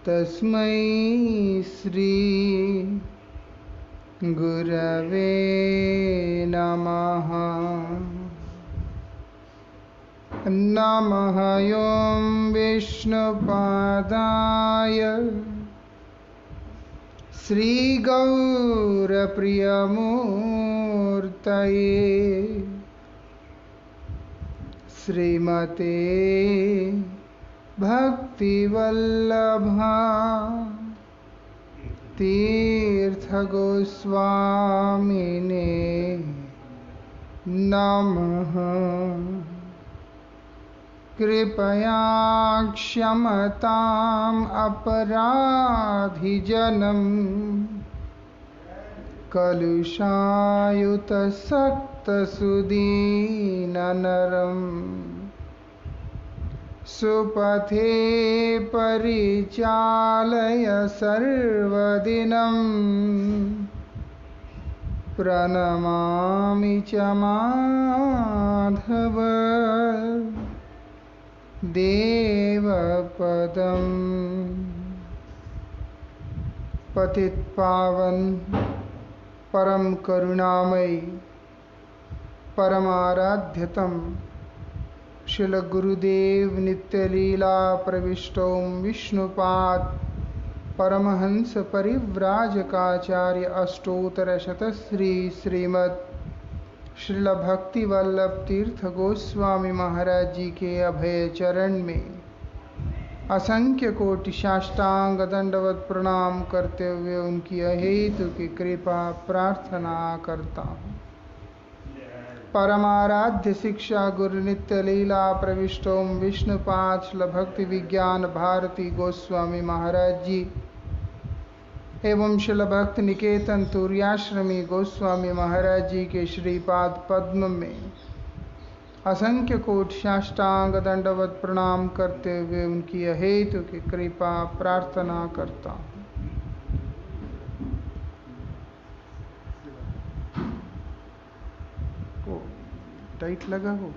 तस्मै श्री गुरवे नमः। नमः ॐ विष्णुपादाय श्रीगौरप्रियमूर्तये श्रीमते भक्तिवल्लभा तीर्थगोस्वामिने नमः। कृपया क्षमताम् अपराधिजनम् कलुषायुतसक्तसुदीननरम् सुपथे परिचालय सर्वदिनं प्रणमामि च माधव देवपदम्। पतित पावन परम करुणामयी परमाराध्यतम श्रील गुरुदेव नित्य लीला प्रविष्टों विष्णुपाद परमहंस परिव्राजकाचार्य अष्टोत्तर शतश्री श्रीमद् श्रील भक्ति वल्लभ तीर्थ गोस्वामी महाराज जी के अभय चरण में असंख्य कोटि साष्टांग दंडवत प्रणाम करते हुए उनकी अहेतु की कृपा प्रार्थना करता हूँ। परमाराध्य शिक्षा गुरु नित्य लीला प्रविष्टों विष्णुपाद श्रील भक्ति विज्ञान भारती गोस्वामी महाराज जी एवं श्रील भक्ति निकेतन तुर्याश्रमी गोस्वामी महाराज जी के श्रीपाद पद्म में असंख्य कोटि साष्टांग दंडवत प्रणाम करते हुए उनकी अहेतु की कृपा प्रार्थना करता हूँ। टाइट लगा हो।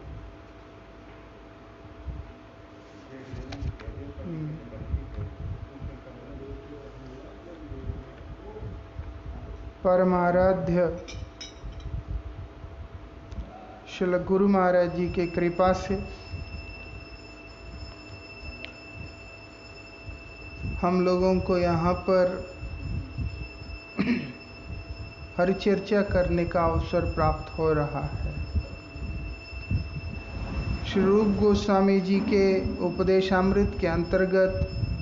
परमाराध्य श्रील गुरु महाराज जी के कृपा से हम लोगों को यहाँ पर हरिचर्चा करने का अवसर प्राप्त हो रहा है। श्री रूप गोस्वामी जी के उपदेशामृत के अंतर्गत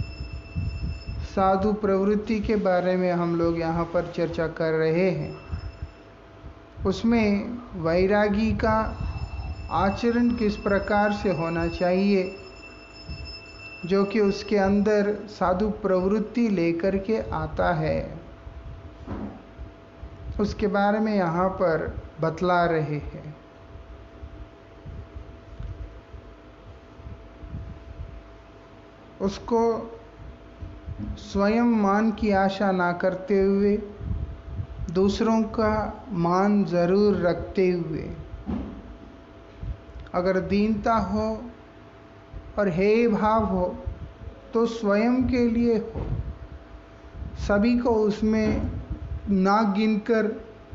साधु प्रवृत्ति के बारे में हम लोग यहाँ पर चर्चा कर रहे हैं। उसमें वैरागी का आचरण किस प्रकार से होना चाहिए, जो कि उसके अंदर साधु प्रवृत्ति लेकर के आता है, उसके बारे में यहाँ पर बतला रहे हैं। उसको स्वयं मान की आशा ना करते हुए दूसरों का मान जरूर रखते हुए, अगर दीनता हो और हेय भाव हो तो स्वयं के लिए हो, सभी को उसमें ना गिनकर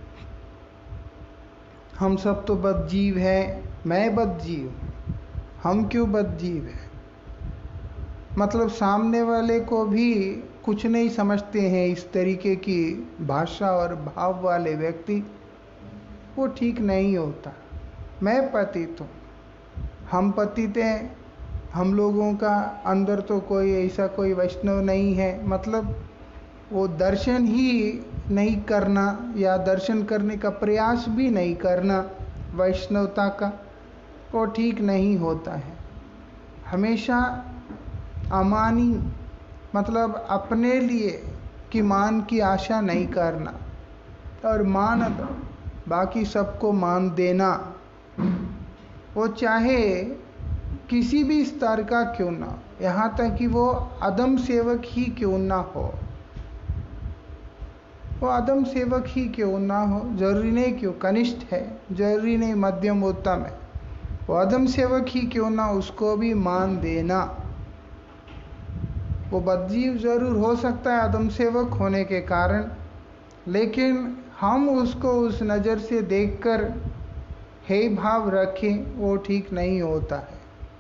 हम सब तो बदजीव हैं, मैं बदजीव, हम क्यों बदजीव हैं, मतलब सामने वाले को भी कुछ नहीं समझते हैं। इस तरीके की भाषा और भाव वाले व्यक्ति, वो ठीक नहीं होता। मैं पतित हूँ, हम पतित हैं, हम लोगों का अंदर तो कोई ऐसा कोई वैष्णव नहीं है, मतलब वो दर्शन ही नहीं करना या दर्शन करने का प्रयास भी नहीं करना वैष्णवता का, वो ठीक नहीं होता है। हमेशा अमानी, मतलब अपने लिए कि मान की आशा नहीं करना और मान बाकी सबको मान देना, वो चाहे किसी भी स्तर का क्यों ना, यहाँ तक कि वो अदम सेवक ही क्यों ना हो, वो आदम सेवक ही क्यों ना हो, जरूरी नहीं क्यों कनिष्ठ है, जरूरी नहीं मध्यम उत्तम है, वो आदम सेवक ही क्यों ना, उसको भी मान देना, वो बदजीव जरूर हो सकता है आदम सेवक होने के कारण, लेकिन हम उसको उस नज़र से देखकर हे भाव रखें, वो ठीक नहीं होता है।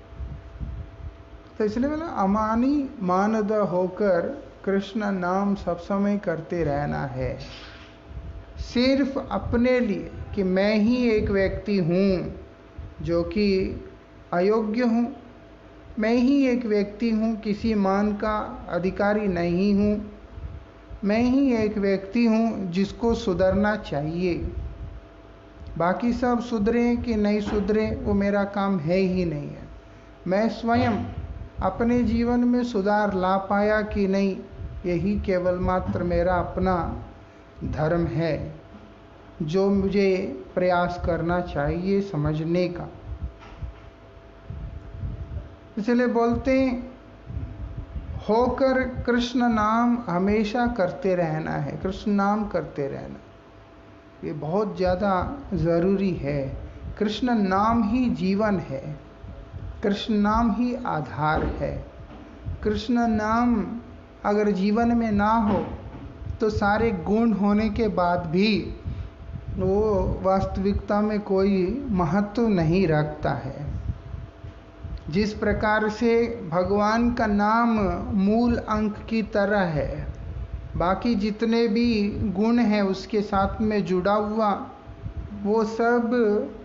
तो इसलिए बोला अमानी मानद होकर कृष्ण नाम सब समय करते रहना है, सिर्फ अपने लिए कि मैं ही एक व्यक्ति हूँ जो कि अयोग्य हूँ, मैं ही एक व्यक्ति हूँ किसी मान का अधिकारी नहीं हूँ, मैं ही एक व्यक्ति हूँ जिसको सुधरना चाहिए, बाकी सब सुधरे कि नहीं सुधरे वो मेरा काम है ही नहीं है। मैं स्वयं अपने जीवन में सुधार ला पाया कि नहीं, यही केवल मात्र मेरा अपना धर्म है जो मुझे प्रयास करना चाहिए समझने का। इसलिए बोलते हैं होकर कृष्ण नाम हमेशा करते रहना है, कृष्ण नाम करते रहना, ये बहुत ज़्यादा ज़रूरी है। कृष्ण नाम ही जीवन है, कृष्ण नाम ही आधार है। कृष्ण नाम अगर जीवन में ना हो तो सारे गुण होने के बाद भी वो वास्तविकता में कोई महत्व नहीं रखता है। जिस प्रकार से भगवान का नाम मूल अंक की तरह है, बाकी जितने भी गुण हैं उसके साथ में जुड़ा हुआ वो सब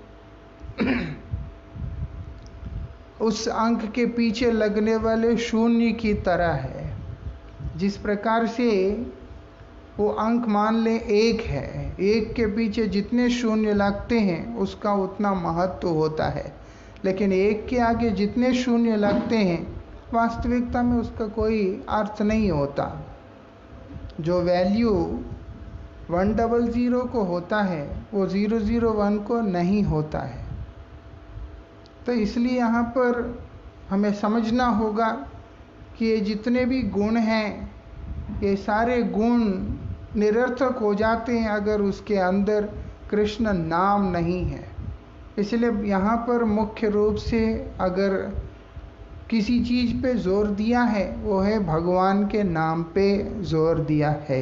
उस अंक के पीछे लगने वाले शून्य की तरह है। जिस प्रकार से वो अंक मान ले एक है, एक के पीछे जितने शून्य लगते हैं उसका उतना महत्व होता है, लेकिन एक के आगे जितने शून्य लगते हैं वास्तविकता में उसका कोई अर्थ नहीं होता। जो वैल्यू 100 को होता है वो 001 को नहीं होता है। तो इसलिए यहाँ पर हमें समझना होगा कि ये जितने भी गुण हैं ये सारे गुण निरर्थक हो जाते हैं अगर उसके अंदर कृष्ण नाम नहीं है। इसलिए यहाँ पर मुख्य रूप से अगर किसी चीज़ पे जोर दिया है वो है भगवान के नाम पे जोर दिया है।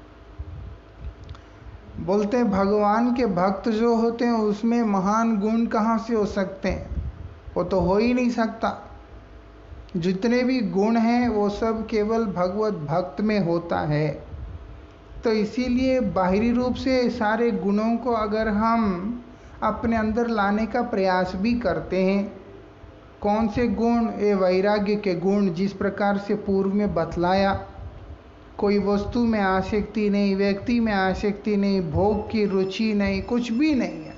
बोलते हैं भगवान के भक्त जो होते हैं उसमें महान गुण कहाँ से हो सकते हैं, वो तो हो ही नहीं सकता। जितने भी गुण हैं वो सब केवल भगवत भक्त में होता है। तो इसीलिए बाहरी रूप से सारे गुणों को अगर हम अपने अंदर लाने का प्रयास भी करते हैं, कौन से गुण, ये वैराग्य के गुण, जिस प्रकार से पूर्व में बतलाया, कोई वस्तु में आसक्ति नहीं, व्यक्ति में आसक्ति नहीं, भोग की रुचि नहीं, कुछ भी नहीं है।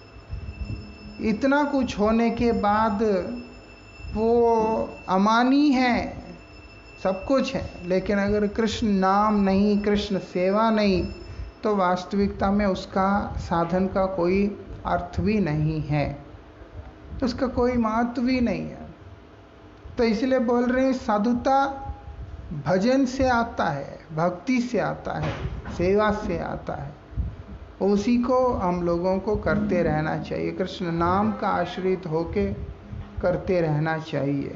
इतना कुछ होने के बाद वो अमानी है, सब कुछ है, लेकिन अगर कृष्ण नाम नहीं, कृष्ण सेवा नहीं, तो वास्तविकता में उसका साधन का कोई अर्थ भी नहीं है, उसका कोई महत्व भी नहीं है। तो इसलिए बोल रहे हैं साधुता भजन से आता है, भक्ति से आता है, सेवा से आता है, उसी को हम लोगों को करते रहना चाहिए, कृष्ण नाम का आश्रित होके करते रहना चाहिए।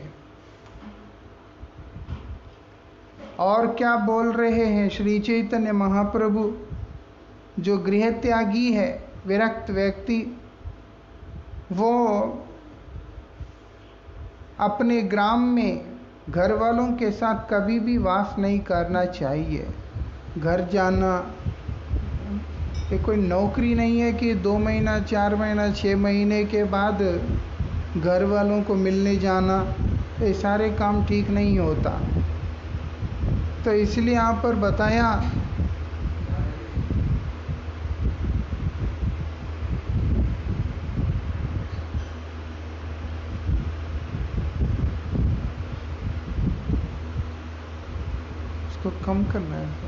और क्या बोल रहे हैं श्री चैतन्य महाप्रभु, जो गृह त्यागी है, विरक्त व्यक्ति, वो अपने ग्राम में घर वालों के साथ कभी भी वास नहीं करना चाहिए। घर जाना ये कोई नौकरी नहीं है कि 2 महीना, 4 महीना, 6 महीने के बाद घर वालों को मिलने जाना, ये सारे काम ठीक नहीं होता। तो इसलिए यहाँ पर बताया इसको कम करना है।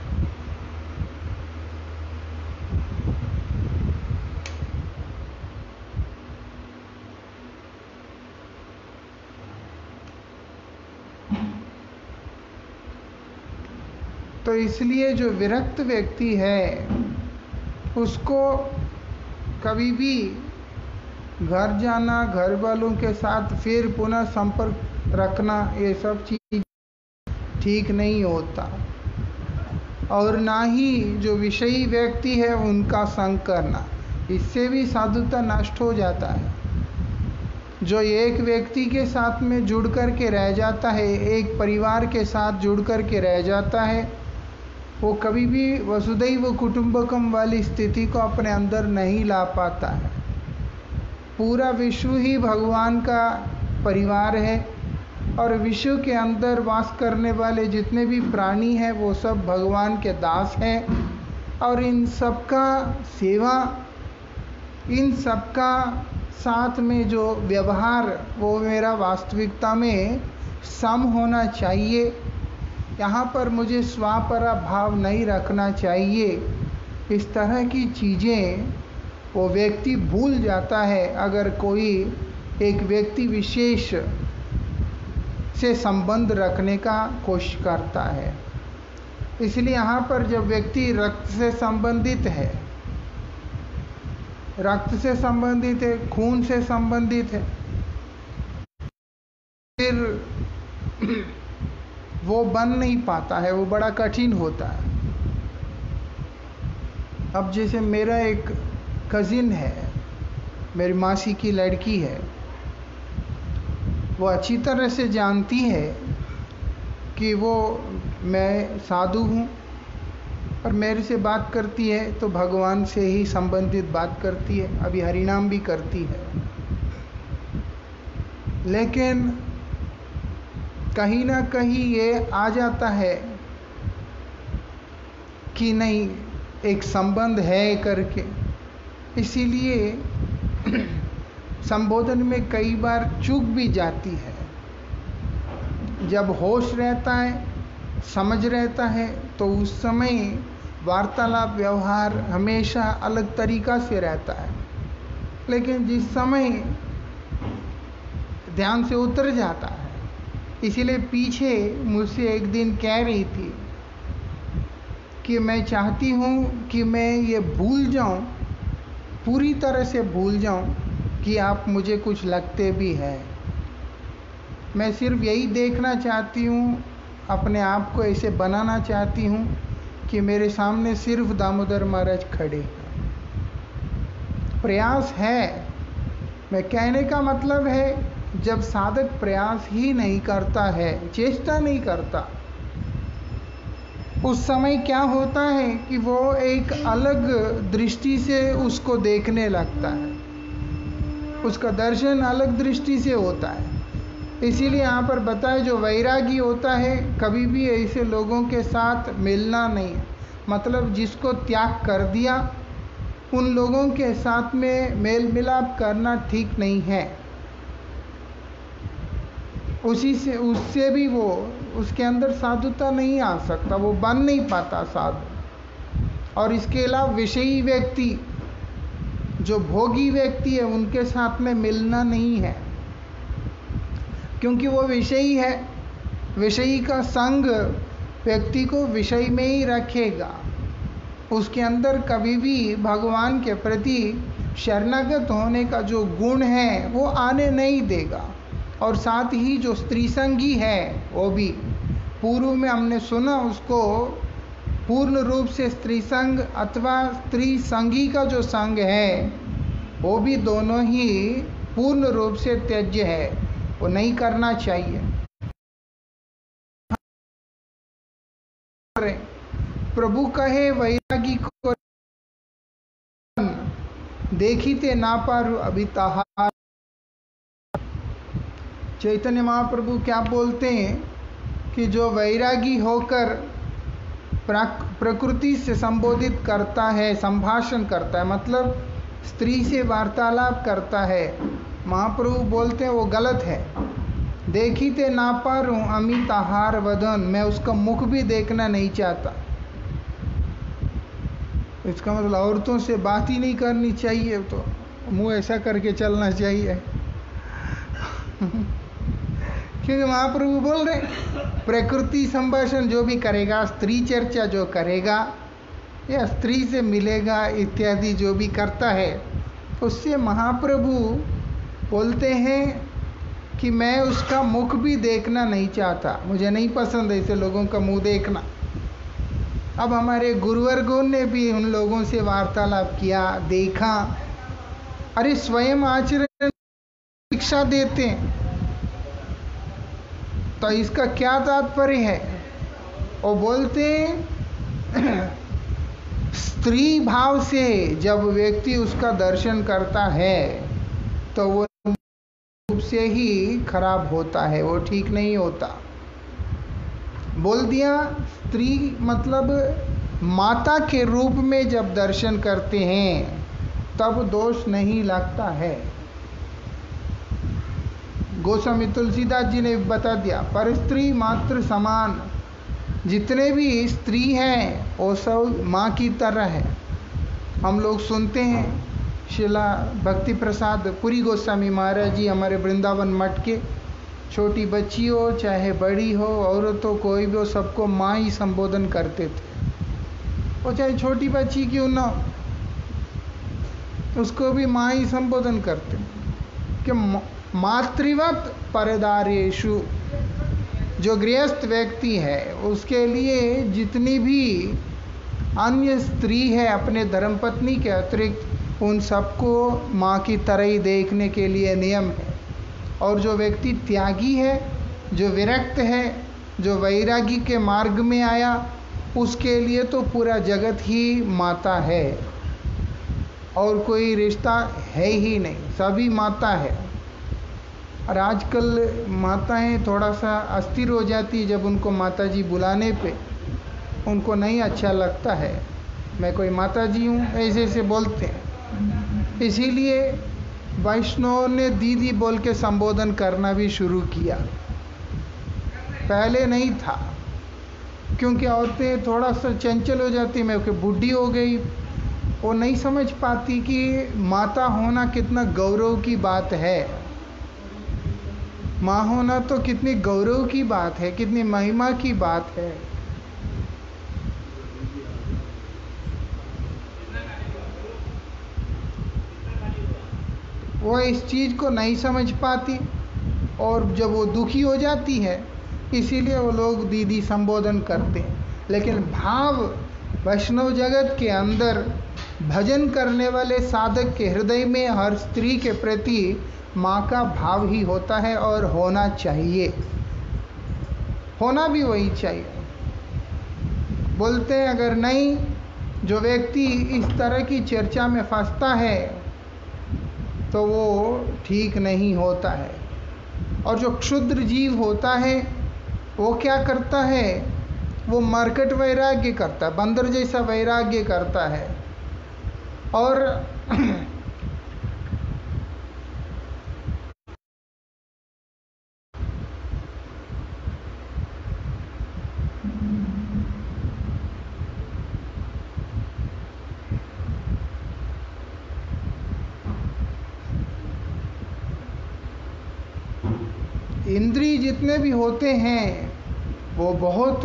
तो इसलिए जो विरक्त व्यक्ति है उसको कभी भी घर जाना, घर वालों के साथ फिर पुनः संपर्क रखना, ये सब चीज ठीक नहीं होता, और ना ही जो विषयी व्यक्ति है उनका संग करना, इससे भी साधुता नष्ट हो जाता है। जो एक व्यक्ति के साथ में जुड़ कर के रह जाता है, एक परिवार के साथ जुड़ कर के रह जाता है, वो कभी भी वसुधैव कुटुंबकम वाली स्थिति को अपने अंदर नहीं ला पाता है। पूरा विश्व ही भगवान का परिवार है, और विश्व के अंदर वास करने वाले जितने भी प्राणी हैं वो सब भगवान के दास हैं, और इन सबका सेवा, इन सबका साथ में जो व्यवहार वो मेरा वास्तविकता में सम होना चाहिए। यहाँ पर मुझे स्वापरा भाव नहीं रखना चाहिए। इस तरह की चीज़ें वो व्यक्ति भूल जाता है अगर कोई एक व्यक्ति विशेष से संबंध रखने का कोशिश करता है। इसलिए यहाँ पर जब व्यक्ति रक्त से संबंधित है, रक्त से संबंधित है, खून से संबंधित है, फिर वो बन नहीं पाता है, वो बड़ा कठिन होता है। अब जैसे मेरा एक कज़िन है, मेरी मासी की लड़की है, वो अच्छी तरह से जानती है कि मैं साधु हूँ, और मेरे से बात करती है तो भगवान से ही संबंधित बात करती है, अभी हरिनाम भी करती है। लेकिन कहीं ना कहीं ये आ जाता है कि नहीं, एक संबंध है करके, इसीलिए संबोधन में कई बार चूक भी जाती है। जब होश रहता है, समझ रहता है, तो उस समय वार्तालाप व्यवहार हमेशा अलग तरीका से रहता है। लेकिन जिस समय ध्यान से उतर जाता है, इसीलिए पीछे मुझसे एक दिन कह रही थी कि मैं चाहती हूँ कि मैं ये भूल जाऊँ, पूरी तरह से भूल जाऊँ कि आप मुझे कुछ लगते भी हैं। मैं सिर्फ यही देखना चाहती हूँ, अपने आप को ऐसे बनाना चाहती हूँ कि मेरे सामने सिर्फ दामोदर महाराज खड़े हैं। प्रयास है, मैं कहने का मतलब है, जब साधक प्रयास ही नहीं करता है, चेष्टा नहीं करता, उस समय क्या होता है कि वो एक अलग दृष्टि से उसको देखने लगता है, उसका दर्शन अलग दृष्टि से होता है। इसीलिए यहाँ पर बताए, जो वैरागी होता है कभी भी ऐसे लोगों के साथ मिलना नहीं है। मतलब जिसको त्याग कर दिया, उन लोगों के साथ में मेल मिलाप करना ठीक नहीं है। उससे भी वो, उसके अंदर साधुता नहीं आ सकता, वो बन नहीं पाता साधु। और इसके अलावा विषयी व्यक्ति, जो भोगी व्यक्ति है, उनके साथ में मिलना नहीं है, क्योंकि वो विषयी है। विषयी का संग व्यक्ति को विषय में ही रखेगा, उसके अंदर कभी भी भगवान के प्रति शरणागत होने का जो गुण है वो आने नहीं देगा। और साथ ही जो स्त्री संगी है, वो भी पूर्व में हमने सुना, उसको पूर्ण रूप से स्त्री संग अथवा स्त्री संगी का जो संग है, वो भी दोनों ही पूर्ण रूप से त्याज्य है, वो नहीं करना चाहिए। प्रभु कहे वैरागी को देखिते ना पारु अभी ताहार। चैतन्य महाप्रभु क्या बोलते हैं कि जो वैरागी होकर प्रकृति से संबोधित करता है, संभाषण करता है, मतलब स्त्री से वार्तालाप करता है, महाप्रभु बोलते हैं वो गलत है। देखिते ना पारू अमित आहार वदन, मैं उसका मुख भी देखना नहीं चाहता। इसका मतलब औरतों से बात ही नहीं करनी चाहिए, तो मुंह ऐसा करके चलना चाहिए। क्योंकि महाप्रभु बोल रहे प्रकृति संभाषण जो भी करेगा, स्त्री चर्चा जो करेगा या स्त्री से मिलेगा इत्यादि जो भी करता है, उससे महाप्रभु बोलते हैं कि मैं उसका मुख भी देखना नहीं चाहता, मुझे नहीं पसंद ऐसे लोगों का मुंह देखना। अब हमारे गुरुवर्गों ने भी उन लोगों से वार्तालाप किया, देखा, अरे स्वयं आचरण शिक्षा देते हैं, तो इसका क्या तात्पर्य है? वो बोलते हैं स्त्री भाव से जब व्यक्ति उसका दर्शन करता है तो वो रूप से ही खराब होता है, वो ठीक नहीं होता। बोल दिया स्त्री मतलब माता के रूप में जब दर्शन करते हैं तब दोष नहीं लगता है। गोस्वामी तुलसीदास जी ने बता दिया, पर स्त्री मात्र समान, जितने भी स्त्री हैं वो सब माँ की तरह है। हम लोग सुनते हैं शिला भक्ति प्रसाद पुरी गोस्वामी महाराज जी हमारे वृंदावन मठ के, छोटी बच्ची हो चाहे बड़ी हो, औरत हो, कोई भी हो, सबको माँ ही संबोधन करते थे। वो चाहे छोटी बच्ची क्यों ना, उसको भी माँ ही संबोधन करते कि मातृवत परदारेषु। जो गृहस्थ व्यक्ति है उसके लिए जितनी भी अन्य स्त्री है अपने धर्मपत्नी के अतिरिक्त उन सबको माँ की तरह ही देखने के लिए नियम है। और जो व्यक्ति त्यागी है, जो विरक्त है, जो वैरागी के मार्ग में आया, उसके लिए तो पूरा जगत ही माता है और कोई रिश्ता है ही नहीं, सभी माता है। और आजकल माताएं थोड़ा सा अस्थिर हो जाती जब उनको माताजी बुलाने पे उनको नहीं अच्छा लगता है, मैं कोई माताजी हूँ ऐसे ऐसे बोलते हैं। इसीलिए वैष्णव ने दीदी बोल के संबोधन करना भी शुरू किया, पहले नहीं था, क्योंकि औरतें थोड़ा सा चंचल हो जाती, मैं कि बूढ़ी हो गई, वो नहीं समझ पाती कि माता होना कितना गौरव की बात है। माँ होना तो कितनी गौरव की बात है, कितनी महिमा की बात है। वो इस चीज़ को नहीं समझ पाती और जब वो दुखी हो जाती है इसीलिए वो लोग दीदी संबोधन करते हैं। लेकिन भाव वैष्णव जगत के अंदर भजन करने वाले साधक के हृदय में हर स्त्री के प्रति माँ का भाव ही होता है और होना चाहिए, होना भी वही चाहिए। बोलते हैं अगर नहीं, जो व्यक्ति इस तरह की चर्चा में फंसता है तो वो ठीक नहीं होता है। और जो क्षुद्र जीव होता है वो क्या करता है, वो मरकट वैराग्य करता है, बंदर जैसा वैराग्य करता है। और इंद्रिय जितने भी होते हैं वो बहुत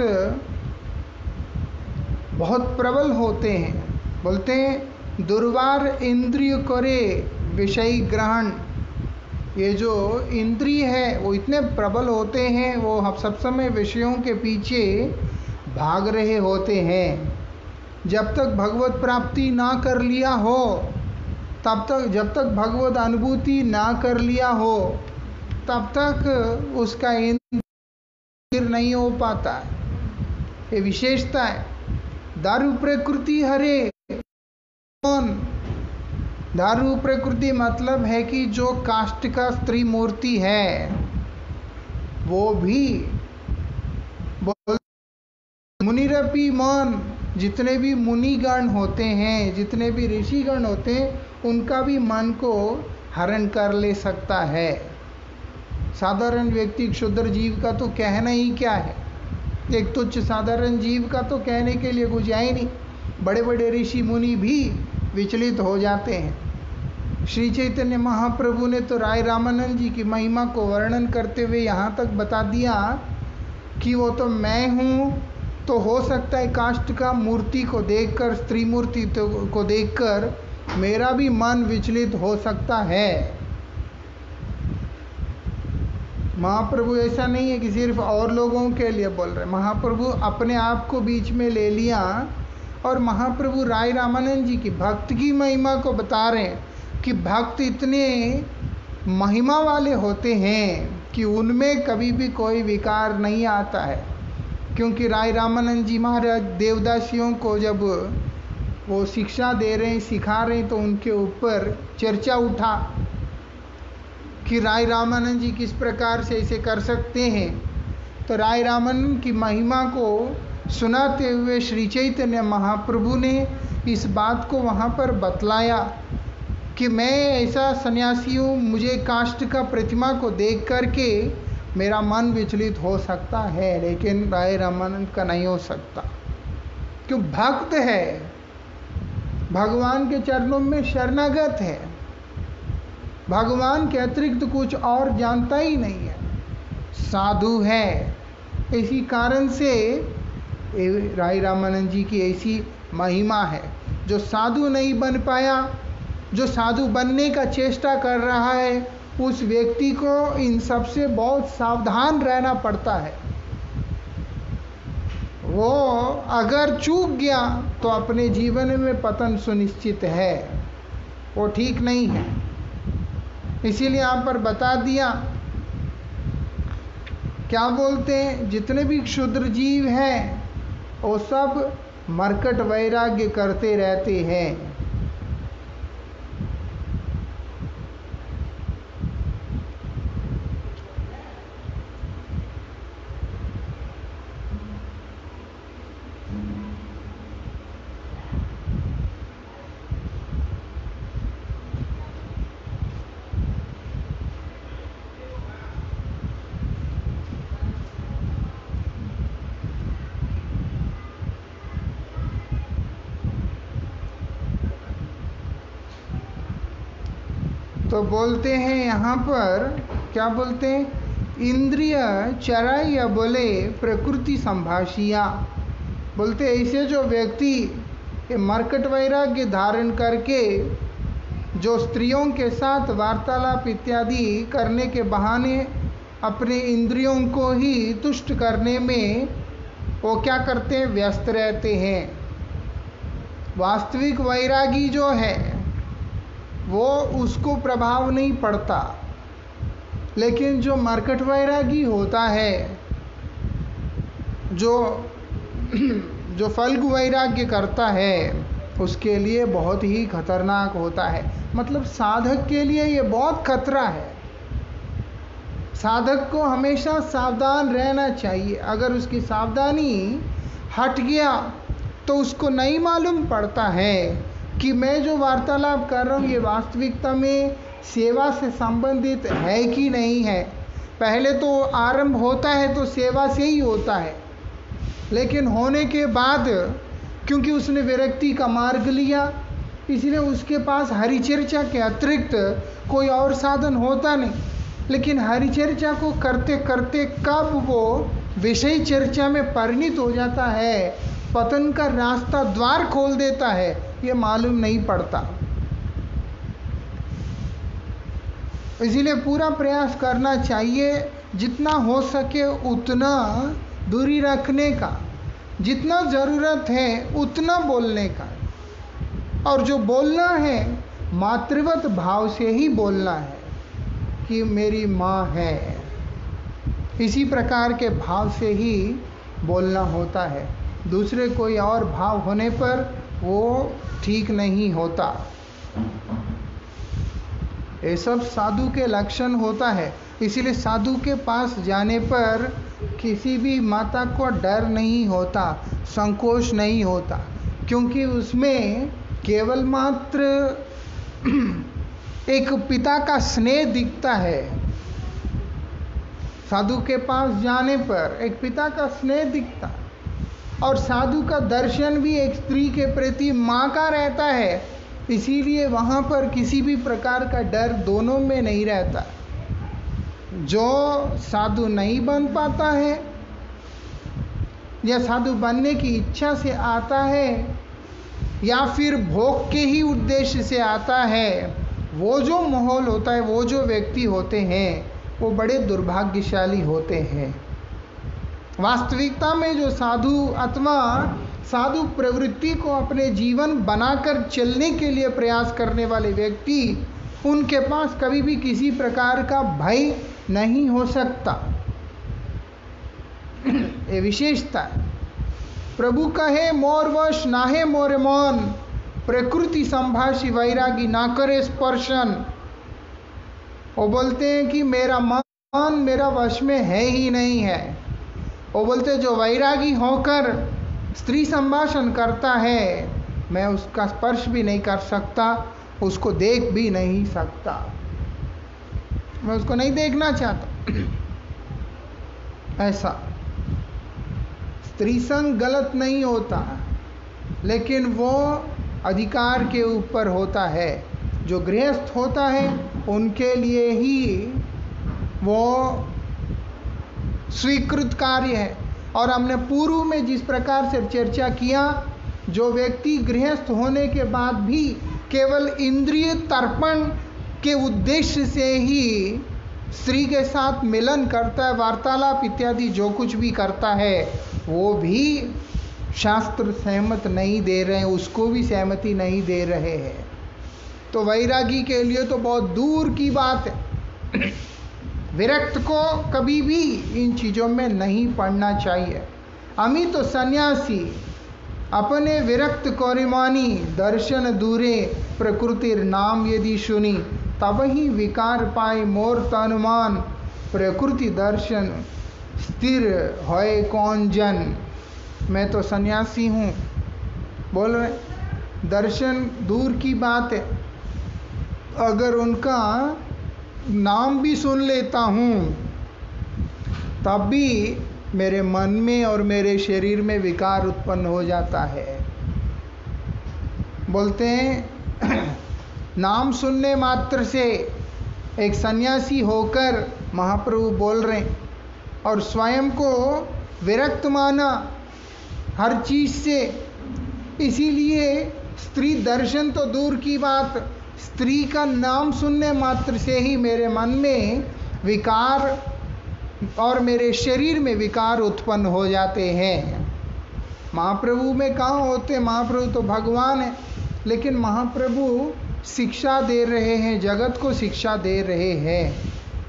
बहुत प्रबल होते हैं। बोलते हैं दुर्वार इंद्रिय करे विषय ग्रहण। ये जो इंद्रिय है वो इतने प्रबल होते हैं, वो हम सब समय विषयों के पीछे भाग रहे होते हैं। जब तक भगवत प्राप्ति ना कर लिया हो, तब तक, जब तक भगवत अनुभूति ना कर लिया हो, तब तक उसका इंद्रिय नहीं हो पाता है। ये विशेषता है। दारू प्रकृति हरे कौन? दारू प्रकृति मतलब है कि जो काष्ठ का स्त्री मूर्ति है वो भी मुनिरपी मन, जितने भी मुनिगण होते हैं, जितने भी ऋषिगण होते हैं, उनका भी मन को हरण कर ले सकता है। साधारण व्यक्ति क्षुद्र जीव का तो कहना ही क्या है, एक तुच्छ साधारण जीव का तो कहने के लिए कुछ है ही नहीं। बड़े बड़े ऋषि मुनि भी विचलित हो जाते हैं। श्री चैतन्य महाप्रभु ने तो राय रामानंद जी की महिमा को वर्णन करते हुए यहाँ तक बता दिया कि वो तो मैं हूँ, तो हो सकता है काष्ठ का मूर्ति को देखकर, स्त्री मूर्ति को देखकर मेरा भी मन विचलित हो सकता है। महाप्रभु ऐसा नहीं है कि सिर्फ और लोगों के लिए बोल रहे, महाप्रभु अपने आप को बीच में ले लिया और महाप्रभु राय रामानंद जी की भक्त की महिमा को बता रहे हैं कि भक्त इतने महिमा वाले होते हैं कि उनमें कभी भी कोई विकार नहीं आता है। क्योंकि राय रामानंद जी महाराज देवदासियों को जब वो शिक्षा दे रहे हैं, सिखा रहे हैं, तो उनके ऊपर चर्चा उठा कि राय रामानंद जी किस प्रकार से इसे कर सकते हैं। तो राय रामानंद की महिमा को सुनाते हुए श्री चैतन्य महाप्रभु ने इस बात को वहाँ पर बतलाया कि मैं ऐसा सन्यासी हूँ, मुझे काष्ठ का प्रतिमा को देख करके मेरा मन विचलित हो सकता है, लेकिन राय रामानंद का नहीं हो सकता। क्यों? भक्त है, भगवान के चरणों में शरणागत है, भगवान के अतिरिक्त कुछ और जानता ही नहीं है, साधु है। इसी कारण से राय रामानंद जी की ऐसी महिमा है। जो साधु नहीं बन पाया, जो साधु बनने का चेष्टा कर रहा है, उस व्यक्ति को इन सब से बहुत सावधान रहना पड़ता है। वो अगर चूक गया तो अपने जीवन में पतन सुनिश्चित है, वो ठीक नहीं है। इसीलिए यहाँ पर बता दिया, क्या बोलते हैं, जितने भी क्षुद्र जीव हैं वो सब मरकट वैराग्य करते रहते हैं। तो बोलते हैं यहाँ पर, क्या बोलते हैं, इंद्रिय चराइया बोले प्रकृति संभाषिया। बोलते ऐसे जो व्यक्ति मरकट वैराग्य धारण करके जो स्त्रियों के साथ वार्तालाप इत्यादि करने के बहाने अपने इंद्रियों को ही तुष्ट करने में वो क्या करते हैं, व्यस्त रहते हैं। वास्तविक वैरागी जो है वो उसको प्रभाव नहीं पड़ता, लेकिन जो मरकट वैरागी होता है, जो फल्गु वैराग्य करता है, उसके लिए बहुत ही खतरनाक होता है। मतलब साधक के लिए ये बहुत खतरा है। साधक को हमेशा सावधान रहना चाहिए। अगर उसकी सावधानी हट गया तो उसको नहीं मालूम पड़ता है कि मैं जो वार्तालाप कर रहा हूँ ये वास्तविकता में सेवा से संबंधित है कि नहीं है। पहले तो आरंभ होता है तो सेवा से ही होता है, लेकिन होने के बाद क्योंकि उसने विरक्ति का मार्ग लिया, इसलिए उसके पास हरिचर्चा के अतिरिक्त कोई और साधन होता नहीं। लेकिन हरिचर्चा को करते करते कब वो विषय चर्चा में परिणित हो जाता है, पतन का रास्ता द्वार खोल देता है, ये मालूम नहीं पड़ता। इसीलिए पूरा प्रयास करना चाहिए जितना हो सके उतना दूरी रखने का, जितना ज़रूरत है उतना बोलने का, और जो बोलना है मातृवत भाव से ही बोलना है कि मेरी माँ है, इसी प्रकार के भाव से ही बोलना होता है। दूसरे कोई और भाव होने पर वो ठीक नहीं होता। ये सब साधु के लक्षण होता है। इसीलिए साधु के पास जाने पर किसी भी माता को डर नहीं होता, संकोच नहीं होता, क्योंकि उसमें केवल मात्र एक पिता का स्नेह दिखता है। साधु के पास जाने पर एक पिता का स्नेह दिखता, और साधु का दर्शन भी एक स्त्री के प्रति माँ का रहता है। इसीलिए वहाँ पर किसी भी प्रकार का डर दोनों में नहीं रहता। जो साधु नहीं बन पाता है या साधु बनने की इच्छा से आता है या फिर भोग के ही उद्देश्य से आता है, वो जो माहौल होता है, वो जो व्यक्ति होते हैं, वो बड़े दुर्भाग्यशाली होते हैं। वास्तविकता में जो साधु अथवा साधु प्रवृत्ति को अपने जीवन बनाकर चलने के लिए प्रयास करने वाले व्यक्ति, उनके पास कभी भी किसी प्रकार का भय नहीं हो सकता। ये विशेषता है। प्रभु कहे मोर वश नाहे मोरे मन, प्रकृति संभाषी वैरागी ना करे स्पर्शन। वो बोलते हैं कि मेरा मन मेरा वश में है ही नहीं है। वो बोलते जो वैरागी होकर स्त्री संभाषण करता है, मैं उसका स्पर्श भी नहीं कर सकता, उसको देख भी नहीं सकता, मैं उसको नहीं देखना चाहता। ऐसा स्त्री संग गलत नहीं होता, लेकिन वो अधिकार के ऊपर होता है। जो गृहस्थ होता है उनके लिए ही वो स्वीकृत कार्य है। और हमने पूर्व में जिस प्रकार से चर्चा किया, जो व्यक्ति गृहस्थ होने के बाद भी केवल इंद्रिय तर्पण के उद्देश्य से ही स्त्री के साथ मिलन करता है, वार्तालाप इत्यादि जो कुछ भी करता है, वो भी शास्त्र सहमत नहीं दे रहे हैं, उसको भी सहमति नहीं दे रहे हैं। तो वैरागी के लिए तो बहुत दूर की बात है। विरक्त को कभी भी इन चीज़ों में नहीं पड़ना चाहिए। अमी तो सन्यासी अपने विरक्त कौरिमानी, दर्शन दूरे प्रकृतिर नाम यदि सुनी, तब ही विकार पाए मोर तनुमान, प्रकृति दर्शन स्थिर होए कौन जन। मैं तो सन्यासी हूँ, बोल रहे दर्शन दूर की बात है, अगर उनका नाम भी सुन लेता हूँ तब भी मेरे मन में और मेरे शरीर में विकार उत्पन्न हो जाता है। बोलते हैं नाम सुनने मात्र से एक सन्यासी होकर महाप्रभु बोल रहे हैं, और स्वयं को विरक्त माना हर चीज से। इसीलिए स्त्री दर्शन तो दूर की बात, स्त्री का नाम सुनने मात्र से ही मेरे मन में विकार और मेरे शरीर में विकार उत्पन्न हो जाते हैं। महाप्रभु में कहाँ होते? महाप्रभु तो भगवान है, लेकिन महाप्रभु शिक्षा दे रहे हैं, जगत को शिक्षा दे रहे हैं,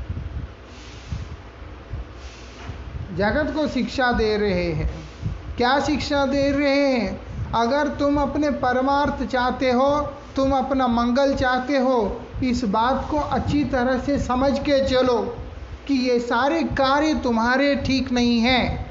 जगत को शिक्षा दे रहे हैं। क्या शिक्षा दे रहे हैं? अगर तुम अपने परमार्थ चाहते हो, तुम अपना मंगल चाहते हो, इस बात को अच्छी तरह से समझ के चलो कि ये सारे कार्य तुम्हारे ठीक नहीं हैं,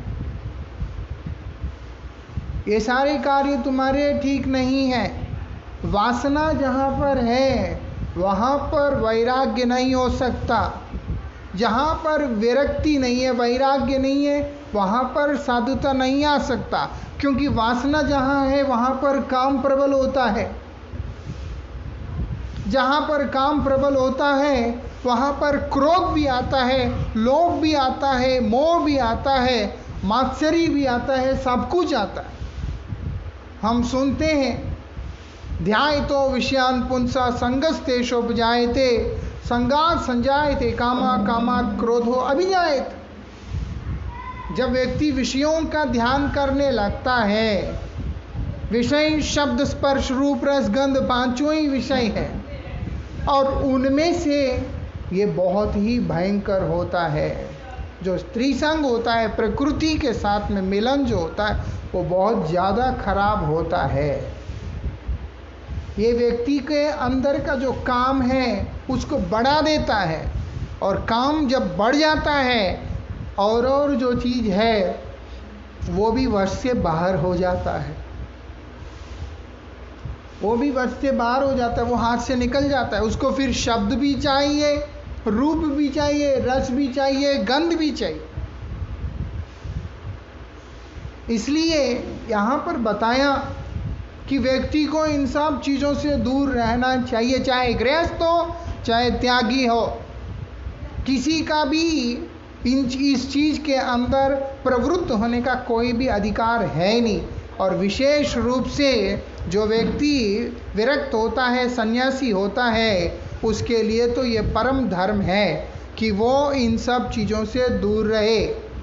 ये सारे कार्य तुम्हारे ठीक नहीं हैं। वासना जहाँ पर है वहाँ पर वैराग्य नहीं हो सकता, जहाँ पर विरक्ति नहीं है, वैराग्य नहीं है, वहाँ पर साधुता नहीं आ सकता, क्योंकि वासना जहाँ है वहाँ पर काम प्रबल होता है। जहाँ पर काम प्रबल होता है वहाँ पर क्रोध भी आता है, लोभ भी आता है, मोह भी आता है, मात्सर्य भी आता है, सब कुछ आता है। हम सुनते हैं ध्यायतो विषयान पुंसा संगस्तेषोपजायते, संगात संजायते कामा, कामात् क्रोधो अभिजायते। जब व्यक्ति विषयों का ध्यान करने लगता है, विषय शब्द स्पर्श रूप रस गंध पांचों ही विषय है, और उनमें से ये बहुत ही भयंकर होता है। जो स्त्री संग होता है, प्रकृति के साथ में मिलन जो होता है, वो बहुत ज़्यादा खराब होता है। ये व्यक्ति के अंदर का जो काम है उसको बढ़ा देता है, और काम जब बढ़ जाता है और जो चीज़ है वो भी वश से बाहर हो जाता है, वो भी वश से बाहर हो जाता है, वो हाथ से निकल जाता है। उसको फिर शब्द भी चाहिए, रूप भी चाहिए, रस भी चाहिए, गंध भी चाहिए। इसलिए यहाँ पर बताया कि व्यक्ति को इन सब चीज़ों से दूर रहना चाहिए, चाहे गृहस्थ हो चाहे त्यागी हो, किसी का भी इस चीज़ के अंदर प्रवृत्त होने का कोई भी अधिकार है नहीं। और विशेष रूप से जो व्यक्ति विरक्त होता है, सन्यासी होता है, उसके लिए तो ये परम धर्म है कि वो इन सब चीजों से दूर रहे,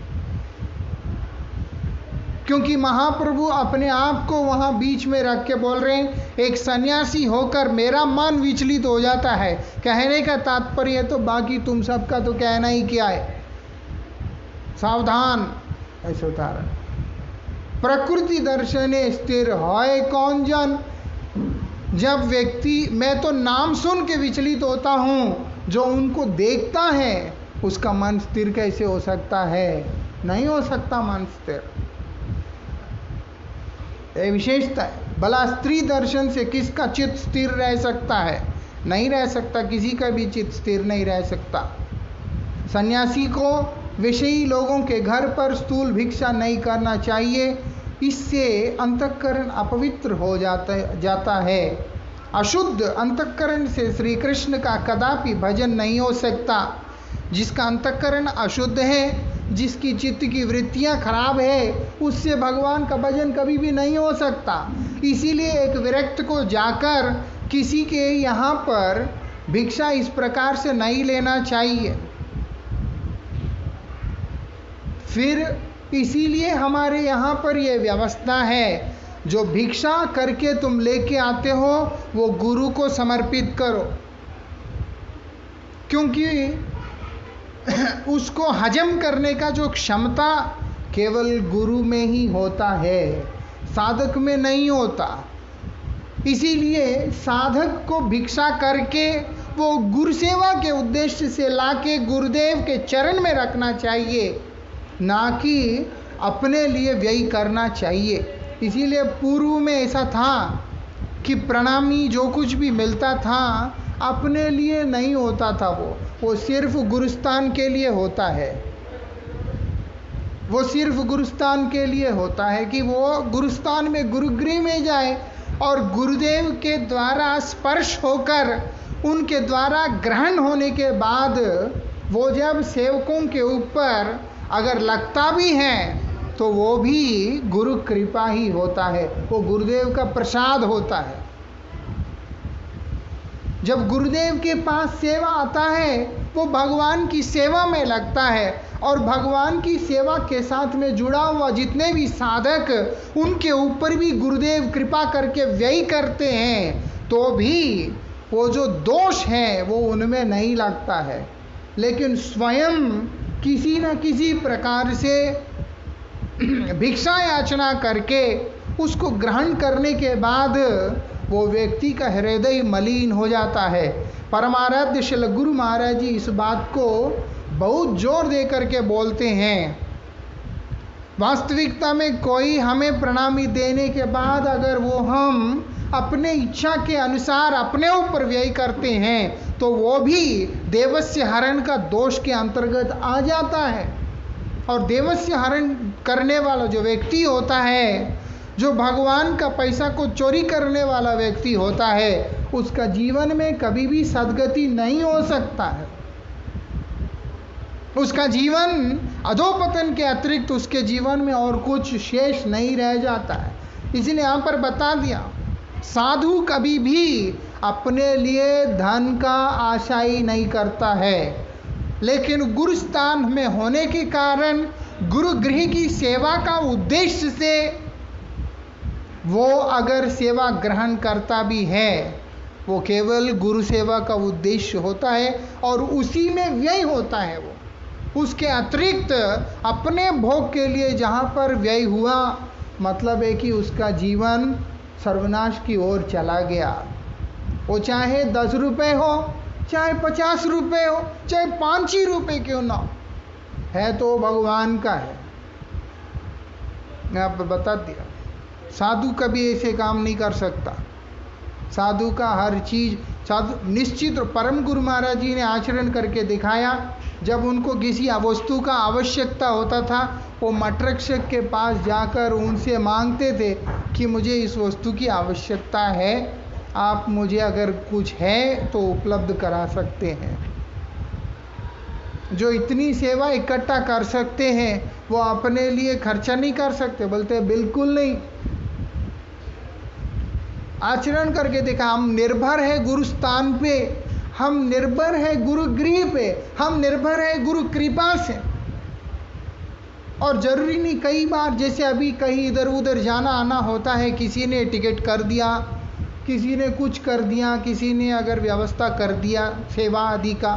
क्योंकि महाप्रभु अपने आप को वहां बीच में रख के बोल रहे हैं, एक सन्यासी होकर मेरा मन विचलित हो जाता है। कहने का तात्पर्य तो बाकी तुम सबका तो कहना ही क्या है, सावधान। ऐसे उदाहरण, प्रकृति दर्शने स्थिर है कौन जन। जब व्यक्ति, मैं तो नाम सुन के विचलित होता हूं, जो उनको देखता है उसका मन स्थिर कैसे हो सकता है? नहीं हो सकता मन स्थिर। ये विशेषता है। भला स्त्री दर्शन से किसका चित्त स्थिर रह सकता है? नहीं रह सकता, किसी का भी चित्त स्थिर नहीं रह सकता। सन्यासी को विषयी लोगों के घर पर स्थूल भिक्षा नहीं करना चाहिए, इससे अंतःकरण अपवित्र हो जाता है। अशुद्ध अंतःकरण से श्री कृष्ण का कदापि भजन नहीं हो सकता। जिसका अंतःकरण अशुद्ध है, जिसकी चित्त की वृत्तियां खराब है, उससे भगवान का भजन कभी भी नहीं हो सकता। इसीलिए एक विरक्त को जाकर किसी के यहाँ पर भिक्षा इस प्रकार से नहीं लेना चाहिए। फिर इसीलिए हमारे यहाँ पर यह व्यवस्था है, जो भिक्षा करके तुम लेके आते हो वो गुरु को समर्पित करो, क्योंकि उसको हजम करने का जो क्षमता केवल गुरु में ही होता है, साधक में नहीं होता। इसीलिए साधक को भिक्षा करके वो गुरु सेवा के उद्देश्य से लाके गुरुदेव के चरण में रखना चाहिए, ना कि अपने लिए व्यय करना चाहिए। इसीलिए पूर्व में ऐसा था कि प्रणामी जो कुछ भी मिलता था अपने लिए नहीं होता था, वो सिर्फ गुरुस्थान के लिए होता है। वो सिर्फ गुरुस्थान के लिए होता है कि वो गुरुस्थान में गुरुगृह में जाए और गुरुदेव के द्वारा स्पर्श होकर उनके द्वारा ग्रहण होने के बाद वो जब सेवकों के ऊपर अगर लगता भी है तो वो भी गुरु कृपा ही होता है, वो गुरुदेव का प्रसाद होता है। जब गुरुदेव के पास सेवा आता है वो भगवान की सेवा में लगता है, और भगवान की सेवा के साथ में जुड़ा हुआ जितने भी साधक उनके ऊपर भी गुरुदेव कृपा करके व्यय करते हैं, तो भी वो जो दोष है वो उनमें नहीं लगता है। लेकिन स्वयं किसी न किसी प्रकार से भिक्षा याचना करके उसको ग्रहण करने के बाद वो व्यक्ति का हृदय मलिन हो जाता है। परमाराध्य श्री गुरु महाराज जी इस बात को बहुत जोर दे करके बोलते हैं। वास्तविकता में कोई हमें प्रणामी देने के बाद अगर वो हम अपने इच्छा के अनुसार अपने ऊपर व्यय करते हैं तो वो भी देवस्य हरण का दोष के अंतर्गत आ जाता है। और देवस्य हरण करने वाला जो व्यक्ति होता है, जो भगवान का पैसा को चोरी करने वाला व्यक्ति होता है, उसका जीवन में कभी भी सद्गति नहीं हो सकता है। उसका जीवन अधोपतन के अतिरिक्त उसके जीवन में और कुछ शेष नहीं रह जाता है। इसलिए यहाँ पर बता दिया, साधु कभी भी अपने लिए धन का आशाई नहीं करता है, लेकिन गुरु स्थान में होने के कारण गुरु गृह की सेवा का उद्देश्य से वो अगर सेवा ग्रहण करता भी है, वो केवल गुरु सेवा का उद्देश्य होता है और उसी में व्यय होता है। वो उसके अतिरिक्त अपने भोग के लिए जहाँ पर व्यय हुआ, मतलब है कि उसका जीवन सर्वनाश की ओर चला गया। वो चाहे 10 रुपये हो, चाहे 50 रुपये हो, चाहे 5 ही रुपये क्यों ना है, तो भगवान का है। मैं आपको बता दिया, साधु कभी ऐसे काम नहीं कर सकता। साधु का हर चीज साधु निश्चित, और परम गुरु महाराज जी ने आचरण करके दिखाया। जब उनको किसी वस्तु का आवश्यकता होता था, वो मठरक्षक के पास जाकर उनसे मांगते थे कि मुझे इस वस्तु की आवश्यकता है, आप मुझे अगर कुछ है तो उपलब्ध करा सकते हैं। जो इतनी सेवा इकट्ठा कर सकते हैं वो अपने लिए खर्चा नहीं कर सकते? बोलते बिल्कुल नहीं। आचरण करके देखा, हम निर्भर है गुरु स्थान पे, हम निर्भर है गुरु गृह पे, हम निर्भर है गुरु कृपा से। और जरूरी नहीं, कई बार जैसे अभी कहीं इधर उधर जाना आना होता है, किसी ने टिकट कर दिया, किसी ने कुछ कर दिया, किसी ने अगर व्यवस्था कर दिया सेवा आदि का,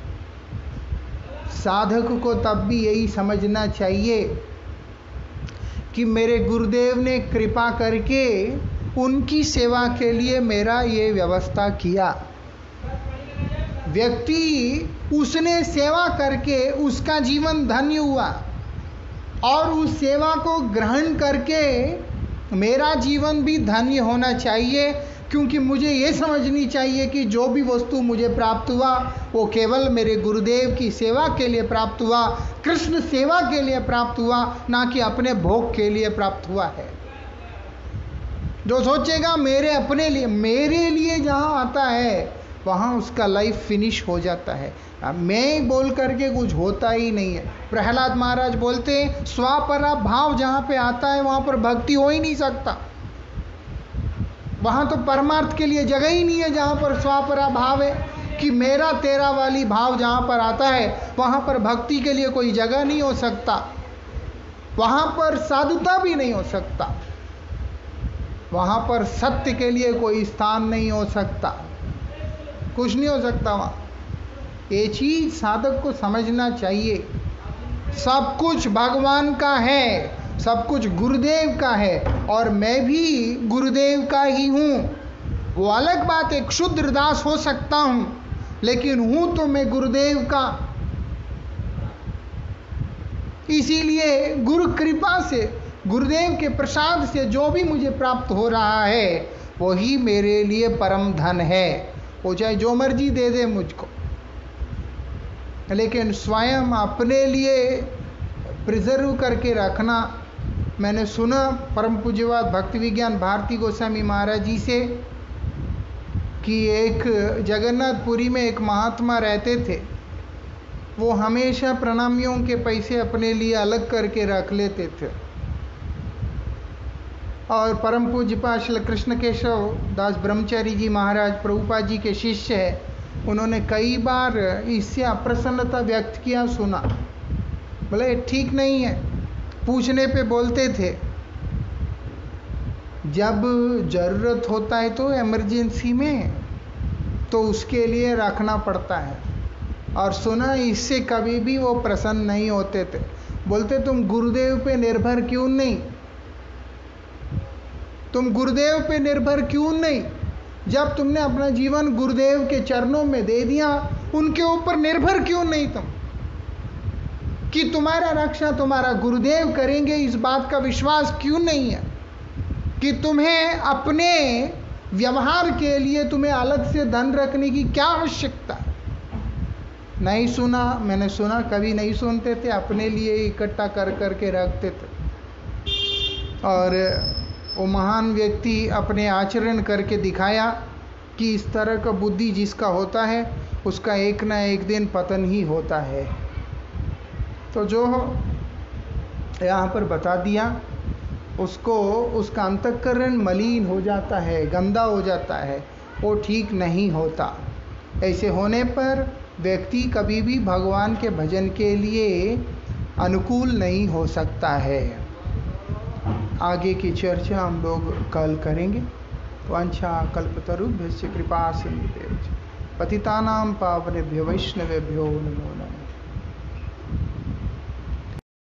साधक को तब भी यही समझना चाहिए कि मेरे गुरुदेव ने कृपा करके उनकी सेवा के लिए मेरा ये व्यवस्था किया। व्यक्ति उसने सेवा करके उसका जीवन धन्य हुआ, और उस सेवा को ग्रहण करके मेरा जीवन भी धन्य होना चाहिए, क्योंकि मुझे ये समझनी चाहिए कि जो भी वस्तु मुझे प्राप्त हुआ वो केवल मेरे गुरुदेव की सेवा के लिए प्राप्त हुआ, कृष्ण सेवा के लिए प्राप्त हुआ, ना कि अपने भोग के लिए प्राप्त हुआ है। जो सोचेगा मेरे अपने लिए, मेरे लिए जहाँ आता है वहाँ उसका लाइफ फिनिश हो जाता है। मैं बोल करके कुछ होता ही नहीं है। प्रहलाद महाराज बोलते हैं स्वापरा भाव जहाँ पे आता है वहाँ पर भक्ति हो ही नहीं सकता। वहाँ तो परमार्थ के लिए जगह ही नहीं है जहाँ पर स्वापरा भाव है, कि मेरा तेरा वाली भाव जहाँ पर आता है वहाँ पर भक्ति के लिए कोई जगह नहीं हो सकता, वहाँ पर साधुता भी नहीं हो सकता, वहाँ पर सत्य के लिए कोई स्थान नहीं हो सकता, कुछ नहीं हो सकता वहाँ। ये चीज साधक को समझना चाहिए। सब कुछ भगवान का है, सब कुछ गुरुदेव का है, और मैं भी गुरुदेव का ही हूँ। वो अलग बात है, क्षुद्र दास हो सकता हूँ, लेकिन हूँ तो मैं गुरुदेव का। इसीलिए गुरु कृपा से, गुरुदेव के प्रसाद से जो भी मुझे प्राप्त हो रहा है वही मेरे लिए परम धन है। वो चाहे जो मर्जी दे दे मुझको, लेकिन स्वयं अपने लिए प्रिजर्व करके रखना। मैंने सुना परम पूज्यवाद भक्ति विज्ञान भारती गोस्वामी महाराज जी से कि एक जगन्नाथपुरी में एक महात्मा रहते थे, वो हमेशा प्रणामियों के पैसे अपने लिए अलग करके रख लेते थे। और परम पूज्यपाद श्री कृष्ण केशव दास ब्रह्मचारी जी महाराज प्रभुपाद जी के शिष्य है, उन्होंने कई बार इससे अप्रसन्नता व्यक्त किया, सुना, बोले ठीक नहीं है। पूछने पे बोलते थे जब जरूरत होता है तो इमरजेंसी में तो उसके लिए रखना पड़ता है, और सुना इससे कभी भी वो प्रसन्न नहीं होते थे। बोलते तुम गुरुदेव पे निर्भर क्यों नहीं, तुम गुरुदेव पे निर्भर क्यों नहीं? जब तुमने अपना जीवन गुरुदेव के चरणों में दे दिया, उनके ऊपर निर्भर क्यों नहीं तुम, कि तुम्हारा रक्षा तुम्हारा गुरुदेव करेंगे? इस बात का विश्वास क्यों नहीं है कि तुम्हें अपने व्यवहार के लिए तुम्हें अलग से धन रखने की क्या आवश्यकता? नहीं सुना, मैंने सुना, कभी नहीं सुनते थे, अपने लिए इकट्ठा कर करके रखते थे। और वो महान व्यक्ति अपने आचरण करके दिखाया कि इस तरह का बुद्धि जिसका होता है उसका एक ना एक दिन पतन ही होता है। तो जो यहाँ पर बता दिया, उसको उसका अंतःकरण मलिन हो जाता है, गंदा हो जाता है, वो ठीक नहीं होता। ऐसे होने पर व्यक्ति कभी भी भगवान के भजन के लिए अनुकूल नहीं हो सकता है। आगे की चर्चा हम लोग कल करेंगे। वांछा कल्पतरुभ्यश्च कृपा सिंधुभ्यश्च पतितानां पावनेभ्यो वैष्णवेभ्यो नमो नमः।